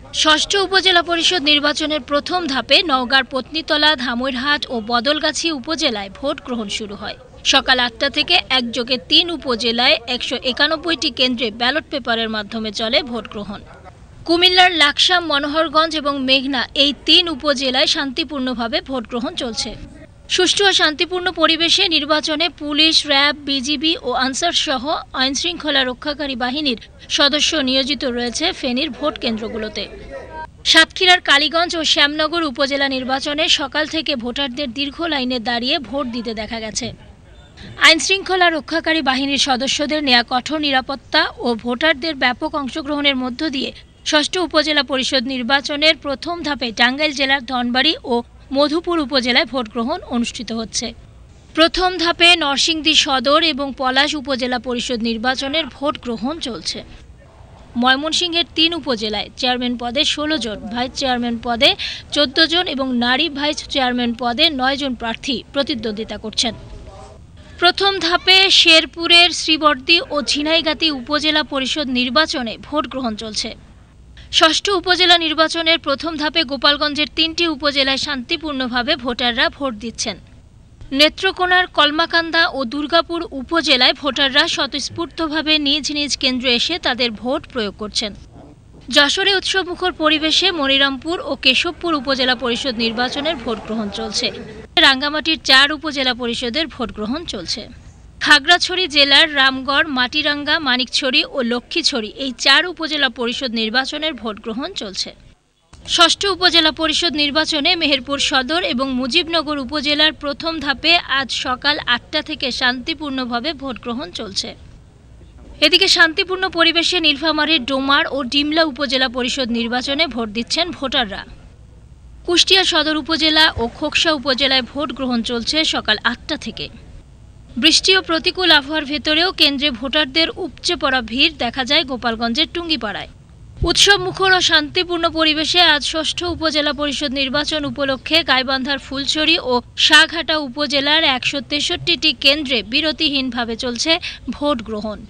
ষষ্ঠ উপজেলা পরিষদ নির্বাচনের প্রথম ধাপে নওগাঁর পত্নীতলা, ধামইরহাট ও বদলগাছি উপজেলায় ভোট গ্রহণ শুরু হয়। সকাল ৮টা থেকে একযোগে ৩ উপজেলায় ১৯১টি কেন্দ্রে ব্যালট পেপারের মাধ্যমে চলে ভোট গ্রহণ। কুমিল্লার লাকসাম, মনোহরগঞ্জ এবং মেঘনা এই ৩ উপজেলায় শান্তিপূর্ণভাবে ভোট গ্রহণ চলছে। সুষ্ঠু ও শান্তিপূর্ণ পরিবেশে নির্বাচনে পুলিশ, র্যাব, বিজিবি ও আনসার সহ আইনশৃঙ্খলা রক্ষাকারী বাহিনীর সদস্য নিয়োজিত রয়েছে ফেনীর ভোট কেন্দ্রগুলোতে। সাতক্ষীরার কালীগঞ্জ ও শ্যামনগর উপজেলা নির্বাচনে সকাল থেকে ভোটারদের দীর্ঘ লাইনে দাঁড়িয়ে ভোট দিতে দেখা গেছে। আইনশৃঙ্খলা রক্ষাকারী বাহিনীর সদস্যদের নেয়া কঠোর নিরাপত্তা ও ভোটারদের ব্যাপক অংশগ্রহণের মধ্য দিয়ে ষষ্ঠ উপজেলা পরিষদ নির্বাচনের প্রথম ধাপে টাঙ্গাইল জেলার ধনবাড়ী ও মধুপুর উপজেলায় ভোট গ্রহণ অনুষ্ঠিত হচ্ছে। প্রথম ধাপে নরসিংদী সদর এবং পলাশ উপজেলা পরিষদ নির্বাচনের ভোট গ্রহণ চলছে। ময়মনসিংহের ৩ উপজেলায় চেয়ারম্যান পদে ১৬ জন, ভাইস চেয়ারম্যান পদে ১৪ জন এবং নারী ভাইস চেয়ারম্যান পদে ৯ জন প্রার্থী প্রতিদ্বন্দ্বিতা করছেন। প্রথম ধাপে শেরপুরের শ্রীবর্দী ও ঝিনাইগাতী উপজেলা পরিষদ নির্বাচনে ভোট গ্রহণ চলছে। ষষ্ঠ উপজেলা নির্বাচনের প্রথম ধাপে গোপালগঞ্জের ৩টি উপজেলায় শান্তিপূর্ণভাবে ভোটাররা ভোট দিচ্ছেন। নেত্রকোনার কলমাকান্দা ও দুর্গাপুর উপজেলায় ভোটাররা স্বতঃস্ফূর্তভাবে নিজ নিজ কেন্দ্রে এসে তাদের ভোট প্রয়োগ করছেন। যশোরে উৎসবমুখর পরিবেশে মনিরামপুর ও কেশবপুর উপজেলা পরিষদ নির্বাচনের ভোট গ্রহণ চলছে। রাঙ্গামাটির ৪ উপজেলা পরিষদের ভোট গ্রহণ চলছে। খাগড়াছড়ি জেলার রামগড়, মাটিরাঙ্গা, মানিকছড়ি ও লক্ষ্মীছড়ি এই ৪ উপজেলা পরিষদ নির্বাচনের ভোট গ্রহণ চলছে। ষষ্ঠ উপজেলা পরিষদ নির্বাচনে মেহেরপুর সদর এবং মুজিবনগর উপজেলার প্রথম ধাপে আজ সকাল ৮টা থেকে শান্তিপূর্ণভাবে ভোট গ্রহণ চলছে। এদিকে শান্তিপূর্ণ পরিবেশে নীলফামারীর ডোমার ও ডিমলা উপজেলা পরিষদ নির্বাচনে ভোট দিচ্ছেন ভোটাররা। কুষ্টিয়া সদর উপজেলা ও খোকসা উপজেলায় ভোট গ্রহণ চলছে সকাল ৮টা থেকে। বৃষ্টি ও প্রতিকূল আবহাওয়ার ভেতরেও কেন্দ্রে ভোটারদের উপচে পড়া ভিড় দেখা যায় গোপালগঞ্জের টুঙ্গিপাড়ায়। উৎসব মুখর ও শান্তিপূর্ণ পরিবেশে আজ ষষ্ঠ উপজেলা পরিষদ নির্বাচন উপলক্ষে গাইবান্ধার ফুলছড়ি ও শাহঘাটা উপজেলার ১৬৩টি কেন্দ্রে বিরতিহীনভাবে চলছে ভোট গ্রহণ।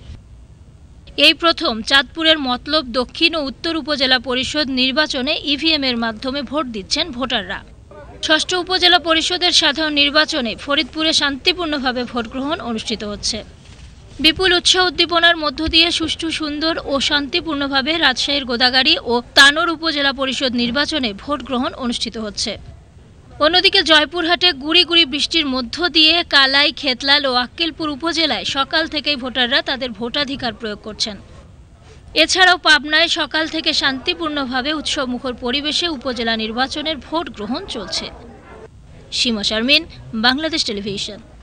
এই প্রথম চাঁদপুরের মতলব দক্ষিণ ও উত্তর উপজেলা পরিষদ নির্বাচনে ইভিএমের মাধ্যমে ভোট দিচ্ছেন ভোটাররা। ষষ্ঠ উপজেলা পরিষদের সাধারণ নির্বাচনে ফরিদপুরে শান্তিপূর্ণভাবে ভোট গ্রহণ অনুষ্ঠিত হচ্ছে। বিপুল উৎসাহ উদ্দীপনার মধ্য দিয়ে সুষ্ঠু, সুন্দর ও শান্তিপূর্ণভাবে রাজশাহীর গোদাগাড়ী ও তানোর উপজেলা পরিষদ নির্বাচনে ভোট গ্রহণ অনুষ্ঠিত হচ্ছে। অন্যদিকে জয়পুরহাটে গুড়ি গুড়ি বৃষ্টির মধ্য দিয়ে কালাই, খেতলাল ও আক্কেলপুর উপজেলায় সকাল থেকেই ভোটাররা তাদের ভোটাধিকার প্রয়োগ করছেন। এছাড়াও পাবনায় সকাল থেকে শান্তিপূর্ণভাবে উৎসবমুখর পরিবেশে উপজেলা নির্বাচনের ভোট গ্রহণ চলছে। সীমা শারমিন, বাংলাদেশ টেলিভিশন।